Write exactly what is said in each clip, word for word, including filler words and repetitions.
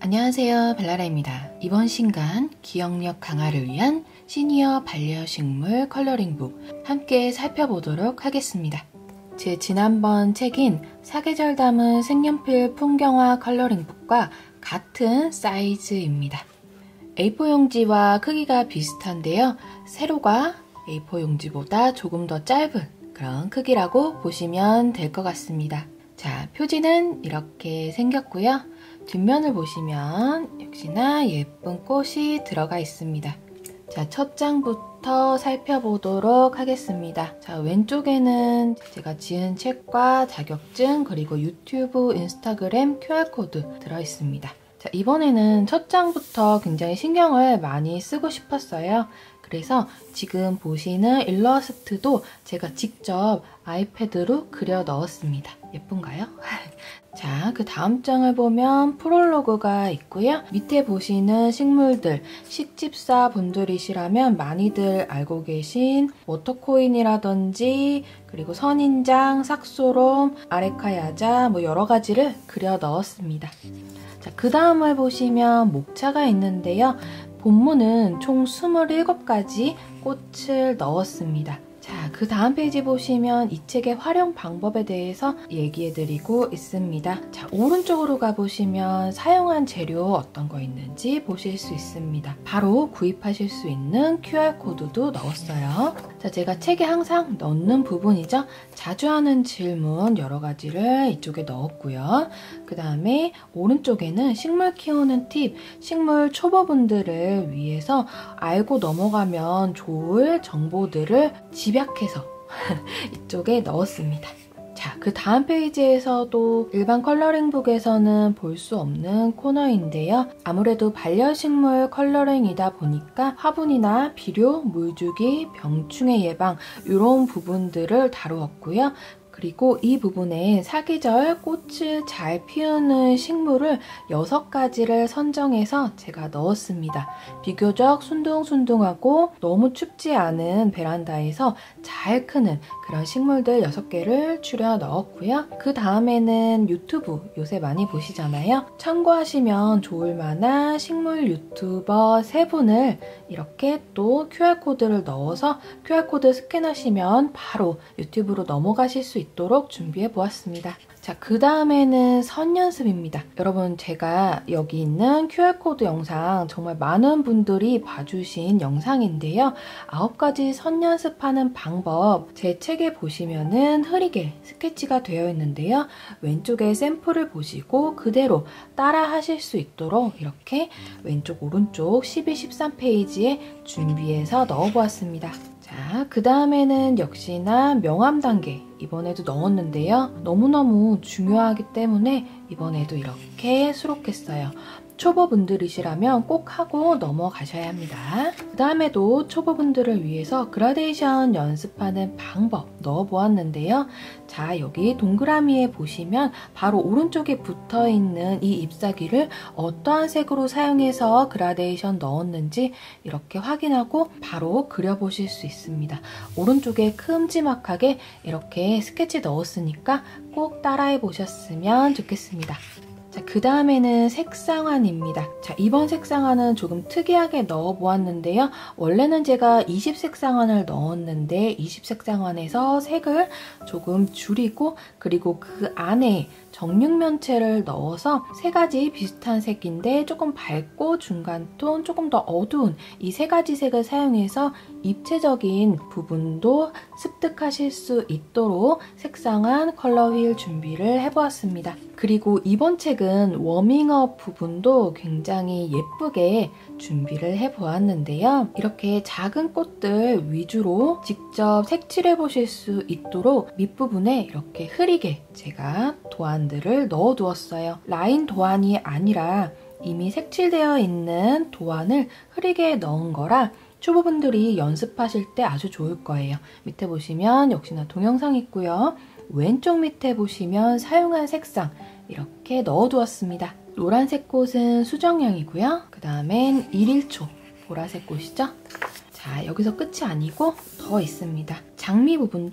안녕하세요, 벨라라입니다. 이번 신간 기억력 강화를 위한 시니어 반려식물 컬러링북 함께 살펴보도록 하겠습니다. 제 지난번 책인 사계절 담은 색연필 풍경화 컬러링북과 같은 사이즈입니다. 에이포 용지와 크기가 비슷한데요. 세로가 에이포 용지보다 조금 더 짧은 그런 크기라고 보시면 될 것 같습니다. 자, 표지는 이렇게 생겼고요. 뒷면을 보시면 역시나 예쁜 꽃이 들어가 있습니다. 자, 첫 장부터 살펴보도록 하겠습니다. 자, 왼쪽에는 제가 지은 책과 자격증 그리고 유튜브, 인스타그램 큐알코드 들어있습니다. 자, 이번에는 첫 장부터 굉장히 신경을 많이 쓰고 싶었어요. 그래서 지금 보시는 일러스트도 제가 직접 아이패드로 그려 넣었습니다. 예쁜가요? 자, 그 다음 장을 보면 프롤로그가 있고요. 밑에 보시는 식물들, 식집사 분들이시라면 많이들 알고 계신 워터코인이라든지 그리고 선인장, 삭소롬, 아레카야자 뭐 여러 가지를 그려 넣었습니다. 자, 그 다음을 보시면 목차가 있는데요. 본문은 총 스물일곱 가지 꽃을 넣었습니다. 자, 그 다음 페이지 보시면 이 책의 활용 방법에 대해서 얘기해드리고 있습니다. 자, 오른쪽으로 가보시면 사용한 재료 어떤 거 있는지 보실 수 있습니다. 바로 구입하실 수 있는 큐알코드도 넣었어요. 자, 제가 책에 항상 넣는 부분이죠. 자주 하는 질문 여러 가지를 이쪽에 넣었고요. 그 다음에 오른쪽에는 식물 키우는 팁, 식물 초보분들을 위해서 알고 넘어가면 좋을 정보들을 집약해서 이쪽에 넣었습니다. 자, 그 다음 페이지에서도 일반 컬러링북에서는 볼 수 없는 코너인데요. 아무래도 반려식물 컬러링이다 보니까 화분이나 비료, 물주기, 병충해 예방 이런 부분들을 다루었고요. 그리고 이 부분에 사계절 꽃을 잘 피우는 식물을 여섯 가지를 선정해서 제가 넣었습니다. 비교적 순둥순둥하고 너무 춥지 않은 베란다에서 잘 크는 그런 식물들 여섯 개를 추려 넣었고요. 그 다음에는 유튜브 요새 많이 보시잖아요. 참고하시면 좋을 만한 식물 유튜버 세 분을 이렇게 또 큐알코드를 넣어서 큐알코드 스캔하시면 바로 유튜브로 넘어가실 수 있도록 준비해 보았습니다. 자, 그 다음에는 선 연습입니다. 여러분, 제가 여기 있는 큐알코드 영상 정말 많은 분들이 봐주신 영상인데요. 아홉 가지 선 연습하는 방법 제 책에 보시면은 흐리게 스케치가 되어 있는데요. 왼쪽에 샘플을 보시고 그대로 따라 하실 수 있도록 이렇게 왼쪽 오른쪽 십이, 십삼 페이지에 준비해서 넣어보았습니다. 자, 그 다음에는 역시나 명암 단계 이번에도 넣었는데요. 너무너무 중요하기 때문에 이번에도 이렇게 수록했어요. 초보분들이시라면 꼭 하고 넘어가셔야 합니다. 그 다음에도 초보분들을 위해서 그라데이션 연습하는 방법 넣어보았는데요. 자, 여기 동그라미에 보시면 바로 오른쪽에 붙어있는 이 잎사귀를 어떠한 색으로 사용해서 그라데이션 넣었는지 이렇게 확인하고 바로 그려보실 수 있습니다. 오른쪽에 큼지막하게 이렇게 스케치 넣었으니까 꼭 따라해 보셨으면 좋겠습니다. 자, 그 다음에는 색상환입니다. 자, 이번 색상환은 조금 특이하게 넣어보았는데요. 원래는 제가 이십 색상환을 넣었는데 이십 색상환에서 색을 조금 줄이고 그리고 그 안에 정육면체를 넣어서 세 가지 비슷한 색인데 조금 밝고 중간톤, 조금 더 어두운 이 세 가지 색을 사용해서 입체적인 부분도 습득하실 수 있도록 색상한 컬러 휠 준비를 해보았습니다. 그리고 이번 책은 워밍업 부분도 굉장히 예쁘게 준비를 해보았는데요. 이렇게 작은 꽃들 위주로 직접 색칠해 보실 수 있도록 밑부분에 이렇게 흐리게 제가 도안들을 넣어두었어요. 라인 도안이 아니라 이미 색칠되어 있는 도안을 흐리게 넣은 거라 초보분들이 연습하실 때 아주 좋을 거예요. 밑에 보시면 역시나 동영상 있고요. 왼쪽 밑에 보시면 사용한 색상 이렇게 넣어두었습니다. 노란색 꽃은 수정향이고요. 그 다음엔 일일초 보라색 꽃이죠. 자, 여기서 끝이 아니고 더 있습니다. 장미 부분도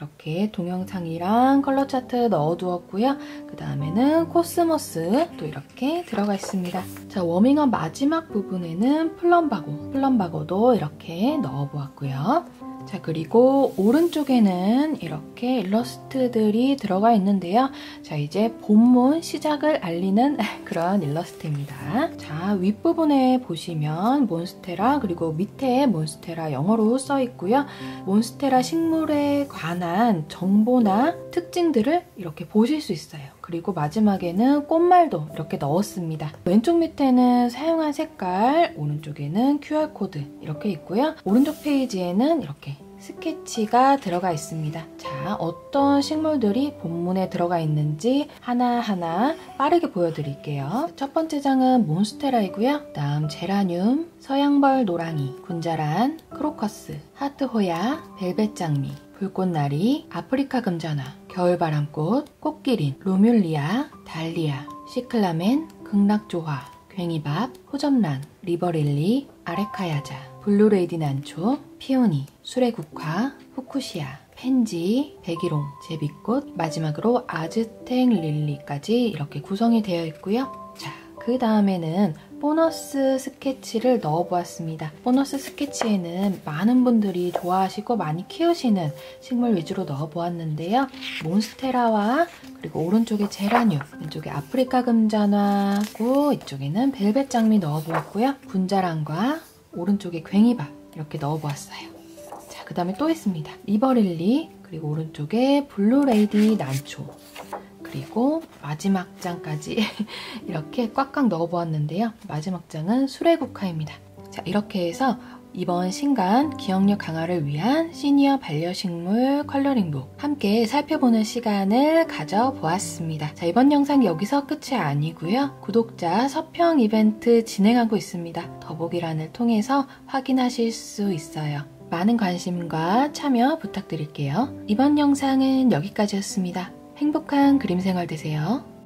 이렇게 동영상이랑 컬러 차트 넣어두었고요. 그 다음에는 코스모스 또 이렇게 들어가 있습니다. 자, 워밍업 마지막 부분에는 플럼바고, 플럼바고도 이렇게 넣어보았고요. 자, 그리고 오른쪽에는 이렇게 일러스트들이 들어가 있는데요. 자, 이제 본문 시작을 알리는 그런 일러스트입니다. 자, 윗부분에 보시면 몬스테라, 그리고 밑에 몬스테라 영어로 써 있고요. 몬스테라 식물에 관한 정보나 특징들을 이렇게 보실 수 있어요. 그리고 마지막에는 꽃말도 이렇게 넣었습니다. 왼쪽 밑에는 사용한 색깔, 오른쪽에는 큐알코드 이렇게 있고요. 오른쪽 페이지에는 이렇게 스케치가 들어가 있습니다. 자, 어떤 식물들이 본문에 들어가 있는지 하나하나 빠르게 보여드릴게요. 첫 번째 장은 몬스테라이고요. 다음 제라늄, 서양벌 노랑이, 군자란, 크로커스, 하트호야, 벨벳장미, 불꽃나리, 아프리카 금전화, 겨울바람꽃, 꽃기린, 로뮬리아, 달리아, 시클라멘, 극락조화, 괭이밥, 호접란, 리버릴리, 아레카야자, 블루레이디 난초, 피오니, 수레국화, 후쿠시아, 펜지, 백일홍, 제비꽃, 마지막으로 아즈텍 릴리까지 이렇게 구성이 되어 있고요. 자, 그 다음에는 보너스 스케치를 넣어보았습니다. 보너스 스케치에는 많은 분들이 좋아하시고 많이 키우시는 식물 위주로 넣어보았는데요. 몬스테라와 그리고 오른쪽에 제라늄, 왼쪽에 아프리카 금잔화고 이쪽에는 벨벳 장미 넣어보았고요. 군자란과 오른쪽에 괭이밥 이렇게 넣어보았어요. 자, 그 다음에 또 있습니다. 리버릴리, 그리고 오른쪽에 블루레이디 난초, 그리고 마지막 장까지 이렇게 꽉꽉 넣어보았는데요. 마지막 장은 수레국화입니다. 자, 이렇게 해서 이번 신간 기억력 강화를 위한 시니어 반려식물 컬러링북 함께 살펴보는 시간을 가져보았습니다. 자, 이번 영상 여기서 끝이 아니고요. 구독자 서평 이벤트 진행하고 있습니다. 더보기란을 통해서 확인하실 수 있어요. 많은 관심과 참여 부탁드릴게요. 이번 영상은 여기까지였습니다. 행복한 그림 생활 되세요.